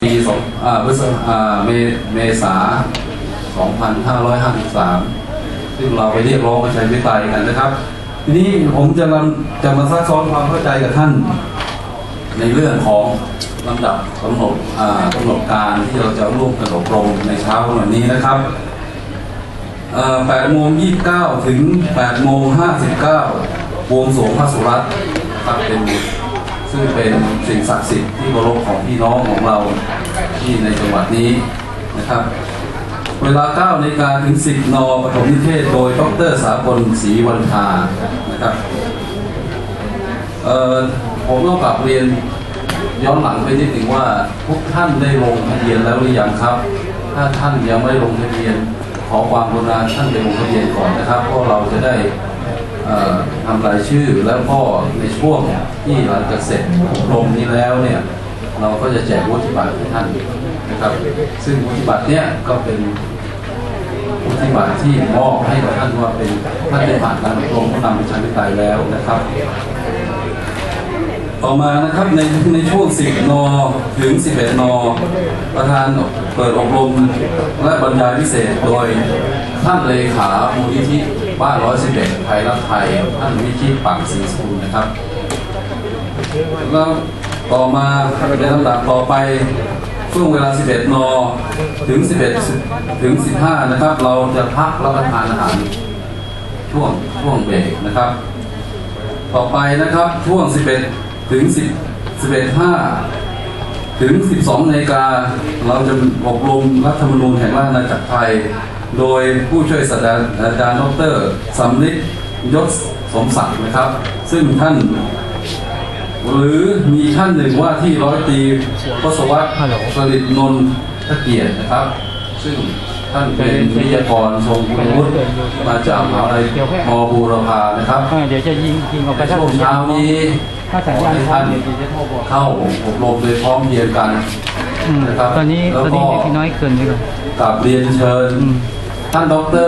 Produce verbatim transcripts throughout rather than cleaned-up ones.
ปีสองพฤษภาเมเมษาสองพันห้าร้อยห้าสิบสามซึ่งเราไปเรียกร้องประชาธิปไตยกันนะครับทีนี้ผมจะนำจะมาซักซ้อนความเข้าใจกับท่านในเรื่องของลำดับกำหนดกำหนดการที่เราจะร่วมกันอบรมในเช้าวันนี้นะครับแปดโมงยี่สิบเก้าถึงแปดโมงห้าสิบเก้าบวงสรวงพระสุรัตน์ครับเป็นซึ่งเป็นสิ่งศักดิ์สิทธิ์ที่เคารพของพี่น้องของเราที่ในจังหวัดนี้นะครับเวลาเก้านาฬิกาถึงสิบนปฐมนิเทศโดยดร.สากลศรีวันทานะครับผมต้องกลับเรียนย้อนหลังไปนิดหนึ่งว่าทุกท่านได้ลงทะเบียนแล้วหรือยังครับถ้าท่านยังไม่ลงทะเบียนขอความกรุณาท่านไปลงทะเบียนก่อนนะครับเพราะเราจะได้ทำรายชื่อแล้วก็ในช่วงที่หลังจากเสร็จอบรมนี้แล้วเนี่ยเราก็จะแจกวุฒิบัตรให้ท่านนะครับซึ่งวุฒิบัตรเนี่ยก็เป็นวุฒิบัตรที่มอบให้กับท่านว่าเป็นท่านได้ผ่านการอบรมผู้นำประชาธิปไตยแล้วนะครับต่อมานะครับในในช่วงสิบนถึงสิบเอ็ดนประธานเปิดอบรมและบรรยายพิเศษโดยท่านเลขามูลนิธิบ้านร้อยสิบเอ็ดไทยรักไทยท่านวิชิตปังศรีสกุลนะครับแล้วต่อมาในลำดับต่อไปช่วงเวลาสิบเอ็ดนถึงสิบเอ็ดถึงสิบห้านะครับเราจะพักรับประทานอาหารช่วงช่วงเบรกนะครับต่อไปนะครับช่วงสิบเอ็ดถึงสิบ สิบเอ็ดห้าถึงสิบสองนาฬิกาเราจะอบรมรัฐธรรมนูญแห่งราชอาณาจักรไทยโดยผู้ช่วยศาสตราจารย์ดร.สำลิดยศสมศักดิ์นะครับซึ่งท่านหรือมีท่านหนึ่งว่าที่ร้อยตรีพศวัฒน์สฤษดิ์นนทเกียรตินะครับซึ่งท่านเป็นวิทยากรทรงคุณวุฒิมาจากมหาวิทยาลัยม.บูรพานะครับเดี๋ยวจะยิงยิงออกไปช่วงเช้านี้ขอให้ท่านเข้าอบรมโดยพร้อมเพรียงกันนะครับตอนนี้ตอนนี้พี่น้อยเกินไปก่อนกราบเรียนเชิญท่านดร.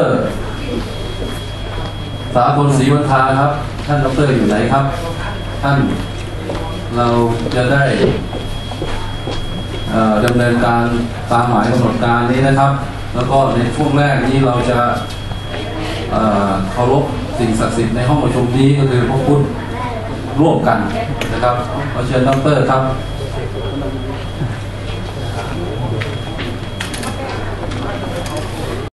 สากลศรีวันทาครับท่านดร.อยู่ไหนครับท่านเราจะได้ดำเนินการตามหมายกำหนดการนี้นะครับแล้วก็ในช่วงแรกนี้เราจะเคารพสิ่งศักดิ์สิทธิ์ในห้องประชุมนี้ก็คือพระพุทธร่วมกันนะครับขอเชิญดร.ครับ